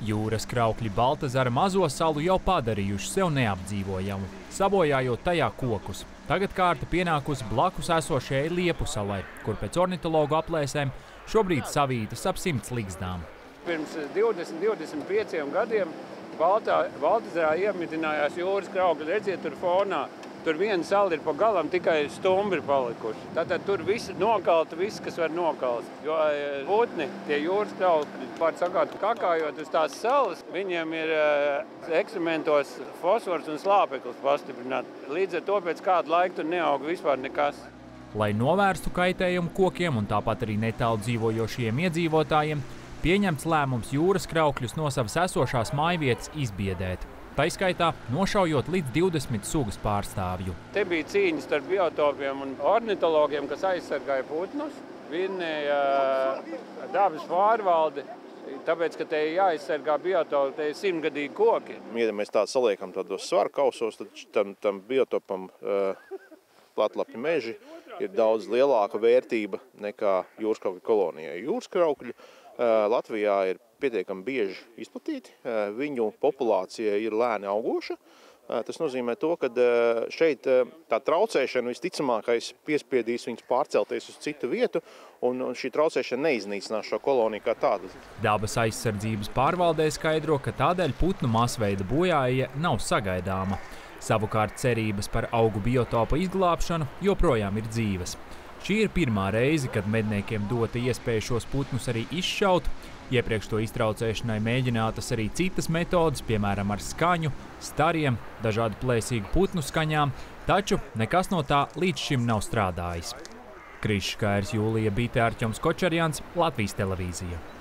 Jūras kraukļi Baltazara mazo salu jau padarījuši sev neapdzīvojamu, sabojājot tajā kokus. Tagad kārta pienākusi blakus esošajai Liepu salai, kur pēc ornitologu aplēsēm šobrīd savītas ap 100 ligzdām. Pirms 20–25 gadiem Baltazarā iemitinājās jūras kraukļi. Redziet, tur fonā. Tur viena sala ir pa galam, tikai stumbri palikuši. Tātad tur viss nokalta, viss, kas var nokalt. Jo putni, tie jūras kraukļi, pār sakāt, kakājot uz tās salas, viņiem ir eksperimentos fosfors un slāpeklis pastiprināti. Līdz ar to pēc kādu laiku tur neaug vispār nekas. Lai novērstu kaitējumu kokiem un tāpat arī netālu dzīvojošiem iedzīvotājiem, pieņemts lēmums jūras kraukļus no savas esošās mājvietas izbiedēt. Taiskaitā nošaujot līdz 20 sugas pārstāvju. Te bija cīņas starp biotopiem un ornitologiem, kas aizsargāja putnus. Vinnēja dabas pārvalde, tāpēc, ka te ir jāaizsargā biotopi, te ir 100-gadīgi koki. Ja mēs tā saliekam tādos svaru kausos, tad tam biotopam platlapi meži ir daudz lielāka vērtība nekā jūrskraukļu kolonijai. Jūrskraukļi Latvijā ir pietiekami bieži izplatīti, viņu populācija ir lēni augoša. Tas nozīmē to, ka šeit tā traucēšana visticamākais piespiedīs viņus pārcelties uz citu vietu, un šī traucēšana neiznīcinās šo koloniju kā tādu. Dabas aizsardzības pārvaldē skaidro, ka tādēļ putnu masveida bojāja nav sagaidāma. Savukārt cerības par augu biotopa izglābšanu joprojām ir dzīves. Šī ir pirmā reize, kad medniekiem dota iespēja šos putnus arī izšaut. Iepriekš to iztraucēšanai mēģinātas arī citas metodas, piemēram ar skaņu, stariem, dažādu plēsīgu putnu skaņām, taču nekas no tā līdz šim nav strādājis. Krišs Kairs, Jūlija Bite, Arķoms Kočarjans, Latvijas televīzija.